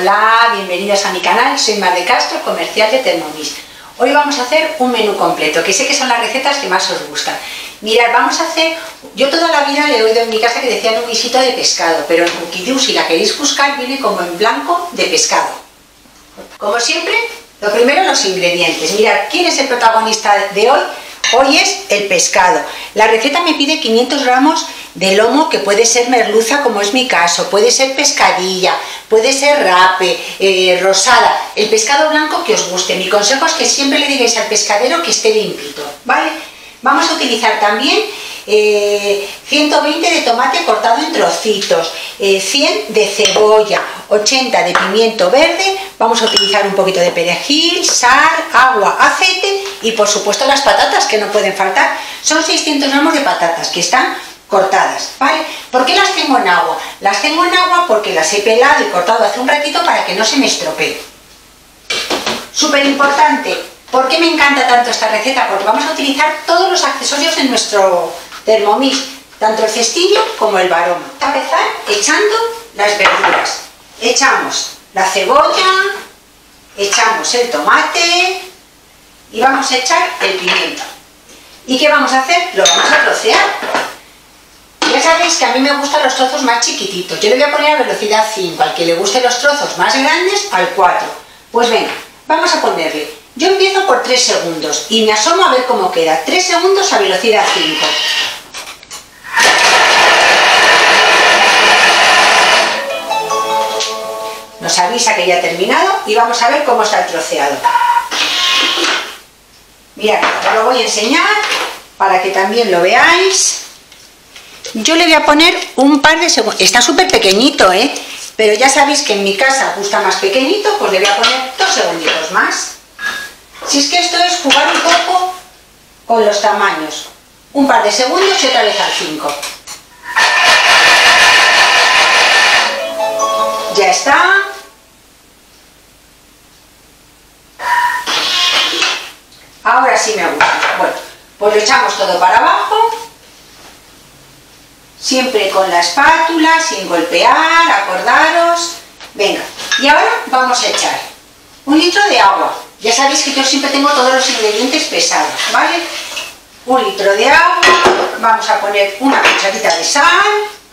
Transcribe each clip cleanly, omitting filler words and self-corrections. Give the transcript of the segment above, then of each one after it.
Hola, bienvenidos a mi canal, soy Mar de Castro, comercial de Thermomix. Hoy vamos a hacer un menú completo, que sé que son las recetas que más os gustan. Mirad, vamos a hacer, yo toda la vida le he oído en mi casa que decían un guisito de pescado, pero en Cookidoo, si la queréis buscar, viene como en blanco de pescado. Como siempre, lo primero los ingredientes. Mirad, ¿quién es el protagonista de hoy? Hoy es el pescado. La receta me pide 500 gramos de lomo, que puede ser merluza, como es mi caso, puede ser pescadilla, puede ser rape, rosada, el pescado blanco que os guste. Mi consejo es que siempre le digáis al pescadero que esté limpito, ¿vale? Vamos a utilizar también 120 de tomate cortado en trocitos, 100 de cebolla, 80 de pimiento verde, vamos a utilizar un poquito de perejil, sal, agua, aceite y por supuesto las patatas, que no pueden faltar. Son 600 gramos de patatas que están cortadas, ¿vale? ¿Por qué las tengo en agua? Las tengo en agua porque las he pelado y cortado hace un ratito para que no se me estropeen. Súper importante, ¿por qué me encanta tanto esta receta? Porque vamos a utilizar todos los accesorios de nuestro Thermomix, tanto el cestillo como el varoma. Vamos a empezar echando las verduras. Echamos la cebolla, echamos el tomate y vamos a echar el pimiento. ¿Y qué vamos a hacer? Lo vamos a trocear. Ya sabéis que a mí me gustan los trozos más chiquititos. Yo le voy a poner a velocidad 5, al que le gusten los trozos más grandes, al 4. Pues venga, vamos a ponerle. Yo empiezo por 3 segundos y me asomo a ver cómo queda. 3 segundos a velocidad 5. Nos avisa que ya ha terminado y vamos a ver cómo está el troceado. Mirad, os lo voy a enseñar para que también lo veáis. Yo le voy a poner un par de segundos. Está súper pequeñito, pero ya sabéis que en mi casa gusta más pequeñito, pues le voy a poner 2 segunditos más. Si es que esto es jugar un poco con los tamaños. Un par de segundos y otra vez al 5. Ya está. Ahora sí me gusta. Bueno, pues lo echamos todo para abajo. Siempre con la espátula, sin golpear, acordaros. Venga, y ahora vamos a echar 1 litro de agua. Ya sabéis que yo siempre tengo todos los ingredientes pesados, ¿vale? 1 litro de agua, vamos a poner una cucharadita de sal.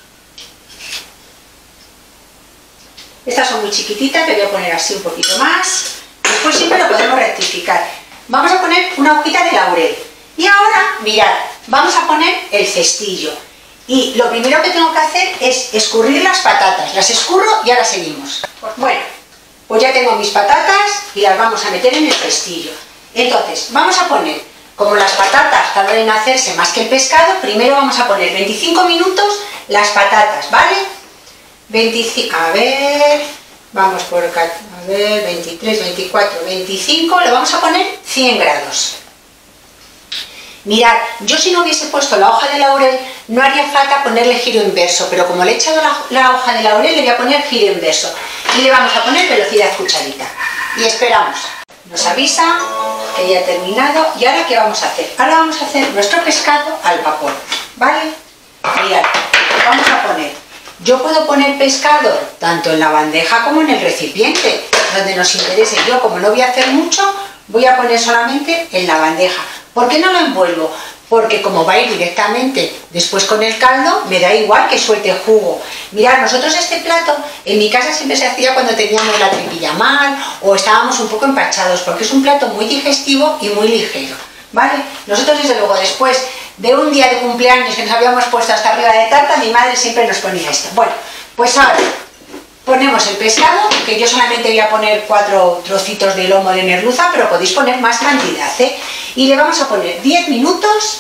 Estas son muy chiquititas, le voy a poner así un poquito más. Después siempre lo podemos rectificar. Vamos a poner una hojita de laurel. Y ahora, mirad, vamos a poner el cestillo. Y lo primero que tengo que hacer es escurrir las patatas. Las escurro y ahora seguimos. Bueno, pues ya tengo mis patatas y las vamos a meter en el cestillo. Entonces, vamos a poner, como las patatas tardan en hacerse más que el pescado, primero vamos a poner 25 minutos las patatas, ¿vale? 25, a ver, vamos por acá, a ver, 23, 24, 25, lo vamos a poner 100 grados. Mirad, yo si no hubiese puesto la hoja de laurel, no haría falta ponerle giro inverso, pero como le he echado la hoja de laurel, le voy a poner giro inverso. Y le vamos a poner velocidad cucharita. Y esperamos. Nos avisa que ya ha terminado. ¿Y ahora qué vamos a hacer? Ahora vamos a hacer nuestro pescado al vapor, ¿vale? Mirad, vamos a poner. Yo puedo poner pescado tanto en la bandeja como en el recipiente, donde nos interese. Yo, como no voy a hacer mucho, voy a poner solamente en la bandeja. ¿Por qué no lo envuelvo? Porque como va a ir directamente después con el caldo, me da igual que suelte jugo. Mirad, nosotros este plato en mi casa siempre se hacía cuando teníamos la tripilla mal o estábamos un poco empachados, porque es un plato muy digestivo y muy ligero, ¿vale? Nosotros desde luego después de un día de cumpleaños que nos habíamos puesto hasta arriba de tarta, mi madre siempre nos ponía esto. Bueno, pues ahora ponemos el pescado, que yo solamente voy a poner 4 trocitos de lomo de merluza, pero podéis poner más cantidad, y le vamos a poner 10 minutos,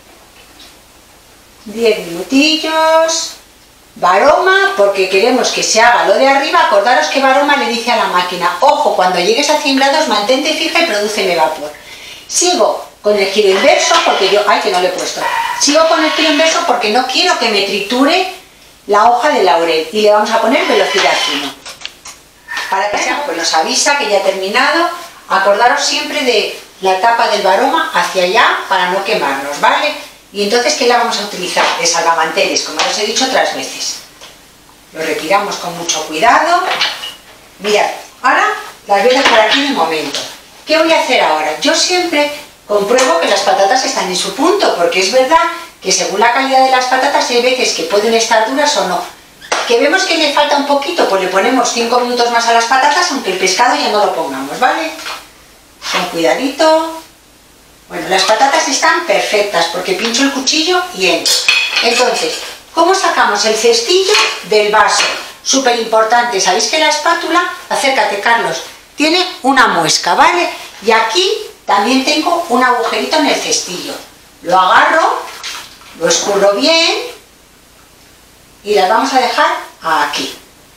10 minutillos, varoma, porque queremos que se haga lo de arriba. Acordaros que varoma le dice a la máquina, ojo, cuando llegues a 100 grados mantente fija y prodúceme vapor. Sigo con el giro inverso, porque yo, ay, que no le he puesto, sigo con el giro inverso porque no quiero que me triture la hoja de laurel, y le vamos a poner velocidad 1. Para que sea, pues nos avisa que ya ha terminado. Acordaros siempre de la tapa del varoma hacia allá para no quemarnos, ¿vale? Y entonces, ¿qué la vamos a utilizar? De salvamanteles, como os he dicho otras veces. Lo retiramos con mucho cuidado Mirad, ahora las voy a dejar aquí de momento. ¿Qué voy a hacer ahora? Yo siempre compruebo que las patatas están en su punto, porque es verdad que según la calidad de las patatas hay veces que pueden estar duras o no. Que vemos que le falta un poquito, pues le ponemos 5 minutos más a las patatas, aunque el pescado ya no lo pongamos, ¿vale? Con cuidadito. Bueno, las patatas están perfectas porque pincho el cuchillo y entro. Entonces, ¿cómo sacamos el cestillo del vaso? Súper importante, ¿sabéis que la espátula, acércate Carlos, tiene una muesca, ¿vale? Y aquí también tengo un agujerito en el cestillo. Lo agarro, lo escurro bien y las vamos a dejar aquí.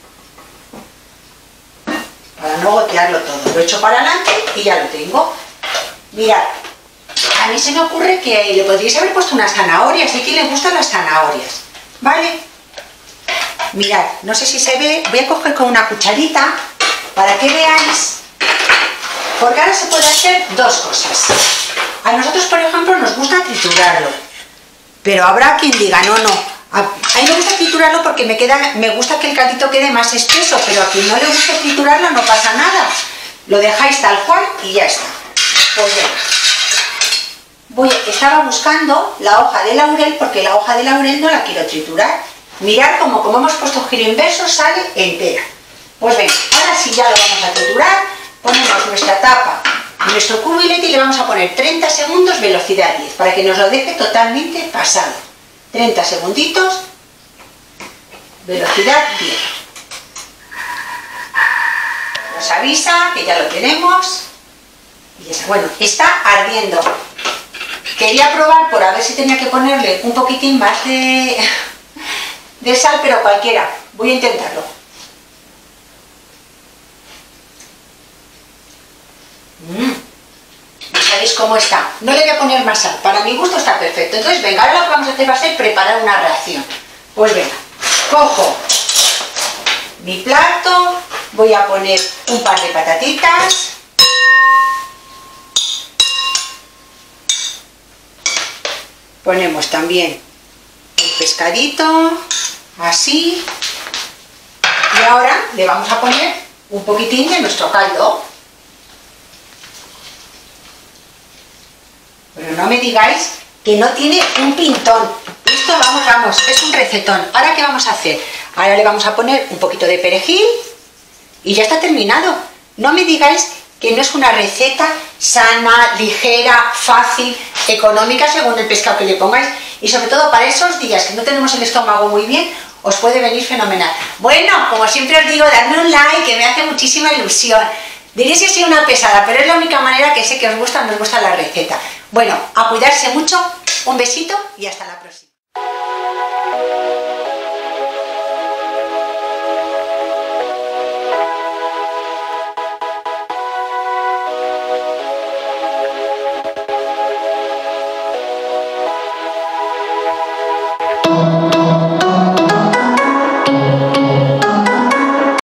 Para no gotearlo todo. Lo echo para adelante y ya lo tengo. Mirad, a mí se me ocurre que le podríais haber puesto unas zanahorias. ¿A quién le gustan las zanahorias? ¿Vale? Mirad, no sé si se ve, voy a coger con una cucharita para que veáis, porque ahora se puede hacer dos cosas. A nosotros, por ejemplo, nos gusta triturarlo, pero habrá quien diga, no, a mí me gusta triturarlo porque me gusta que el caldito quede más espeso, pero a quien no le guste triturarlo no pasa nada, lo dejáis tal cual y ya está. Pues venga, estaba buscando la hoja de laurel porque la hoja de laurel no la quiero triturar. Mirad como hemos puesto giro inverso, sale entera. Pues venga, ahora sí ya lo vamos a triturar. Ponemos nuestra tapa, nuestro cubilete y le vamos a poner 30 segundos, velocidad 10, para que nos lo deje totalmente pasado. 30 segunditos, velocidad 10. Nos avisa que ya lo tenemos. Y ya está. Bueno, está ardiendo. Quería probar por a ver si tenía que ponerle un poquitín más de sal, pero cualquiera. Voy a intentarlo. ¿Sabéis cómo está? No le voy a poner más sal. Para mi gusto está perfecto. Entonces, venga, ahora lo que vamos a hacer va a ser preparar una ración. Pues venga, cojo mi plato, voy a poner un par de patatitas. Ponemos también el pescadito, así. Y ahora le vamos a poner un poquitín de nuestro caldo. Pero no me digáis que no tiene un pintón. Esto, vamos, es un recetón. ¿Ahora qué vamos a hacer? Ahora le vamos a poner un poquito de perejil y ya está terminado. No me digáis que no es una receta sana, ligera, fácil, económica según el pescado que le pongáis, y sobre todo para esos días que no tenemos el estómago muy bien, os puede venir fenomenal. Bueno, como siempre os digo, dadme un like, que me hace muchísima ilusión. Diréis que soy una pesada, pero es la única manera que sé que os gusta la receta. Bueno, a cuidarse mucho, un besito y hasta la próxima.